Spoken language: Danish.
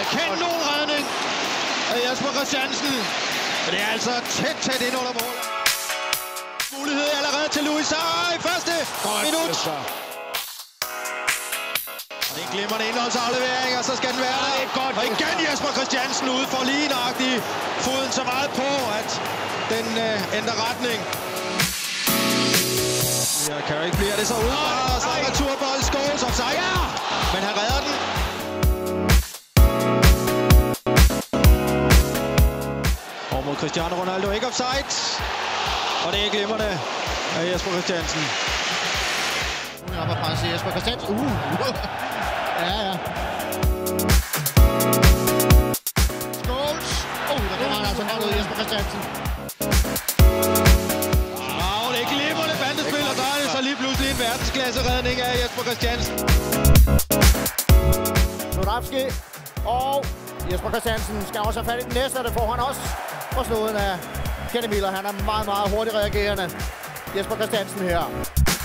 kanonredning af Jesper Christiansen. Det er altså tæt ind under målet. Mulighed allerede til Louis Sarr i første minut. Og det er en glimrende indholdsaflevering, og så skal den være der. Og igen Jesper Christiansen ude for lige nøjagtigt foden så meget på, at den ændrer retning. Ja, Carrick bliver det så udefra, og så er returbold Scholes offside. Ja! Men han redder den. Og mod Cristiano Ronaldo ikke offside. Og det er glimrende af Jesper Christiansen. Nu er op og presse Jesper Christiansen. Ja. Scholes. Der kommer han altså godt ud Jesper Christiansen. Det er glimrende bandespil, og der er det så lige pludselig en verdensklasse-redning af Jesper Christiansen. Nordavski og Jesper Christiansen skal også have fat i den næste, og det får han også på snuden af Kenny Miller. Han er meget hurtigt reagerende. Jesper Christiansen her.